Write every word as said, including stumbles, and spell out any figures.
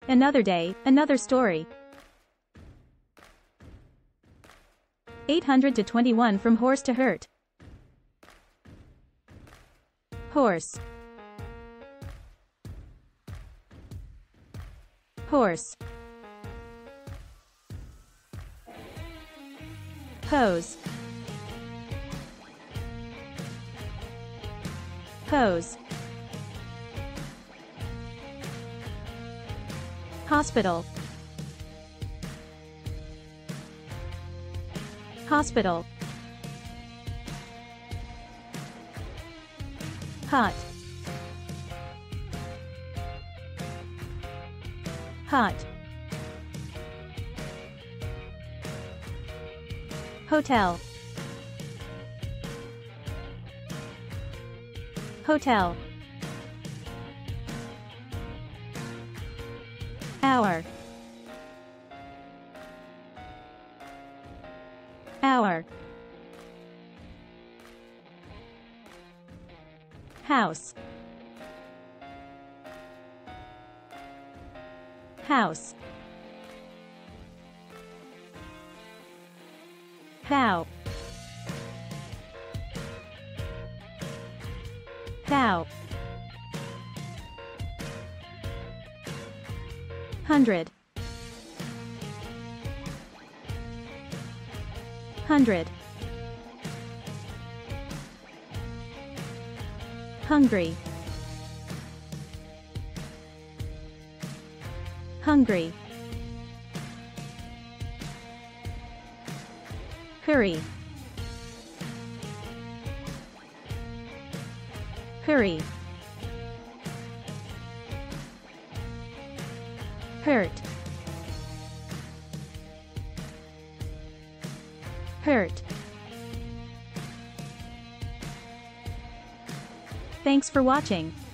Another day, another story. eight hundred to twenty-one From horse to hurt. Horse. Horse. Hose. Hose. Hospital. Hospital. Hot. Hot. Hotel. Hotel. Hour. Hour. House. House. How. How. Hundred. Hundred. Hungry. Hungry. Hurry. Hurry. Hurt. Hurt. Thanks for watching.